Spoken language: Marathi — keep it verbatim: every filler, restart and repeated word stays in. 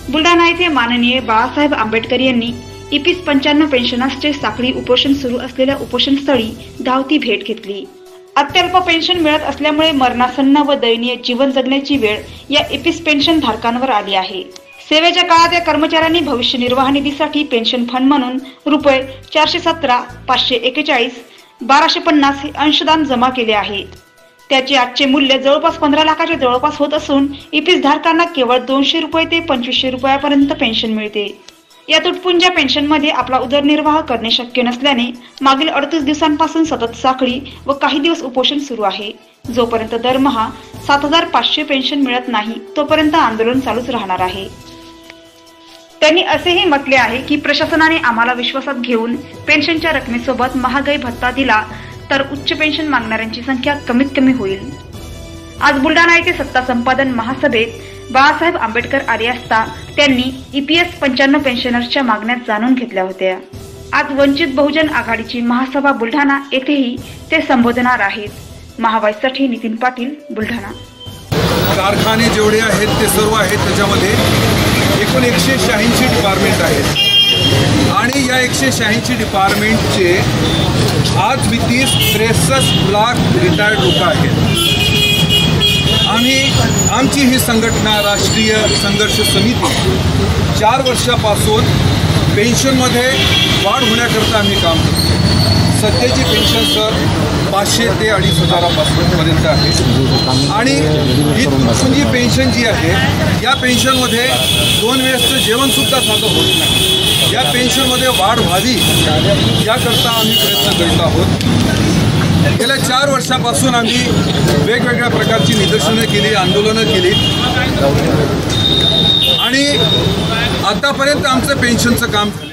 बुलढाणा येथे माननीय बाळासाहेब आंबेडकर यांनी इपिस पंच्याण्णव पेन्शनर्सचे साखळी उपोषण सुरू असलेल्या उपोषणस्थळी धावती भेट घेतली। अत्यल्प पेन्शन मिळत असल्यामुळे मरणासन्न व दयनीय जीवन जगण्याची वेळ या इपिस पेन्शन धारकांवर आली आहे। सेवेच्या काळात या कर्मचाऱ्यांनी भविष्य निर्वाह निधीसाठी पेन्शन फंड म्हणून रुपये चारशे सतरा पाचशे एक्केचाळीस बाराशे पन्नास हे अंशदान जमा केले आहे। त्याचे आजचे मूल्य जवळपास पंधरा लाखाच्या जवळपास होत असून इपिस धारकांना केवळ दोनशे रुपये ते पंचवीसशे रुपयापर्यंत पेन्शन मिळते। या तुटपुंज्या पेन्शनमध्ये आपला उदरनिर्वाह करणे शक्य नसल्याने मागील अडतीस दिवसांपासून सतत साखळी व काही दिवस उपोषण सुरू आहे। जोपर्यंत दरमहा सात हजार पाचशे पेन्शन मिळत नाही तोपर्यंत आंदोलन चालूच राहणार आहे। त्यांनी असेही म्हटले आहे की प्रशासनाने आम्हाला विश्वासात घेऊन पेन्शनच्या रकमेसोबत महागाई भत्ता दिला तर उच्च पेन्शन मागणाऱ्यांची संख्या कमीत कमी होईल। आज बुलढाणा येथे सत्ता संपादन महासभेत बाळासाहेब आंबेडकर आले असता त्यांनी ईपीएस पंच्याण्णव पेन्शनर्सच्या मागण्या जाणून घेतल्या होत्या। आज वंचित बहुजन आघाडीची महासभा बुलढाणा येथेही ते संबोधणार आहेत। महावाईसाठी नितीन पाटील, बुलढाणा। कारखाने जेवढे आहेत ते सर्व आहेत, त्याच्यामध्ये एकूण एकशे शहाऐंशी डिपार्टमेंट आहेत आणि या एकशे शहाऐंशी डिपार्टमेंटचे आज बीतीस त्रेसष्ट लाख रिटायर्ड लोक आहेत। आम्ही आमची ही संघटना राष्ट्रीय संघर्ष समिती चार वर्षापासून पेन्शनमध्ये वाढ होण्याकरता आम्ही काम करतो। सध्याची पेन्शन सर पाचशे ते अडीच हजारापासून पर्यंत आहे आणि ही तुटपुंजी पेन्शन जी आहे या पेन्शनमध्ये दोन वेळेसचं जेवणसुद्धा साधं होत नाही। या पेन्शनमध्ये वाढ व्हावी याकरता आम्ही प्रयत्न करीत आहोत। गेल्या चार वर्षापासून आम्ही वेगवेगळ्या प्रकारची निदर्शनं केली, आंदोलनं केली आणि आतापर्यंत आमचं पेन्शनचं काम